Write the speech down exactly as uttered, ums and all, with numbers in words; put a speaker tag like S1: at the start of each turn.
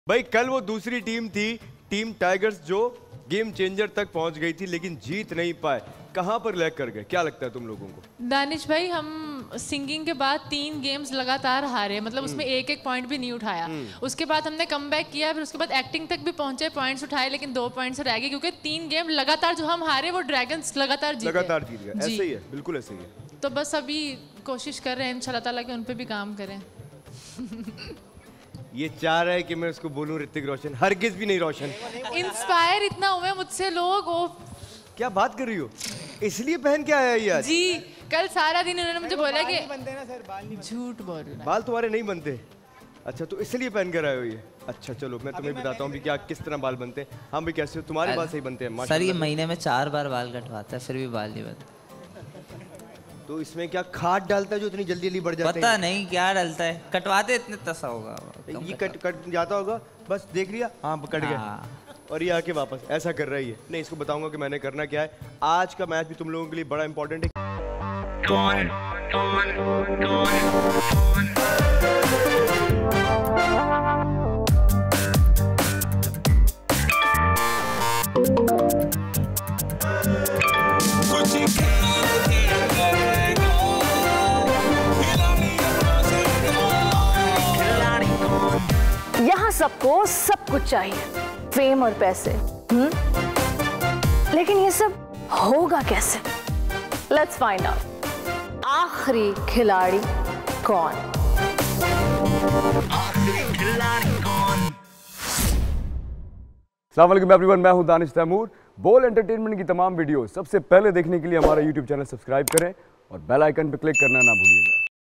S1: भाई कल वो दूसरी टीम थी, टीम टाइगर्स, जो गेम चेंजर तक पहुंच गई थी लेकिन जीत नहीं पाए। कहां पर लैग कर गए, क्या लगता है तुम लोगों को?
S2: दानिश भाई, हम सिंगिंग के बाद तीन गेम्स लगातार हारे, मतलब उसमें एक एक पॉइंट भी नहीं उठाया। उसके बाद हमने कमबैक किया, फिर उसके बाद एक्टिंग तक भी पहुंचे, पॉइंट्स उठाए, लेकिन दो पॉइंट्स रह गए क्योंकि तीन गेम लगातार जो हम हारे वो ड्रैगन्स लगातार जीते।
S1: लगातार जीत गए, ऐसे ही है, बिल्कुल ऐसे ही है।
S2: तो बस अभी कोशिश कर रहे हैं इंशाल्लाह ताला कि उन पे भी काम करें।
S1: ये चाह रहा है कि मैं उसको बोलूं ऋतिक रोशन, हरगिज भी नहीं रोशन।
S2: इंस्पायर इतना हुए मुझसे लोग। ओ
S1: क्या बात कर रही हो, इसलिए पहन के आया ये आज?
S2: जी, कल सारा दिन उन्होंने मुझे बोला कि झूठ बोल रहा है।
S1: बाल तुम्हारे नहीं बनते? अच्छा, तो इसलिए पहन कर आए हो ये? अच्छा चलो, मैं तुम्हें बताता हूँ भी क्या किस तरह बाल बनते हैं। हाँ भाई, कैसे हो? तुम्हारे बाल सही बनते हैं
S3: सर। ये महीने में चार बार बाल कटवाता है, फिर भी बाल नहीं बनते।
S1: तो इसमें क्या खाद डालता है जो इतनी जल्दी जल्दी बढ़ जाते हैं?
S3: पता नहीं क्या डालता है, कटवाते इतने तसा होगा,
S1: ये कट कट जाता होगा, बस देख लिया, हाँ कट गया, और ये आके वापस ऐसा कर रही है। नहीं, इसको बताऊंगा कि मैंने करना क्या है। आज का मैच भी तुम लोगों के लिए बड़ा इंपॉर्टेंट है। कौन कौन कौन
S4: यहाँ सबको सब कुछ चाहिए, फेम और पैसे, हम्म? लेकिन ये सब होगा कैसे? Let's find out. आखिरी खिलाड़ी कौन?
S5: आखिरी खिलाड़ी कौन?
S6: अस्सलाम वालेकुम एवरीवन, मैं हूं दानिश तैमूर। बोल एंटरटेनमेंट की तमाम वीडियो सबसे पहले देखने के लिए हमारा यूट्यूब चैनल सब्सक्राइब करें और बेल आइकन पर क्लिक करना ना भूलिएगा।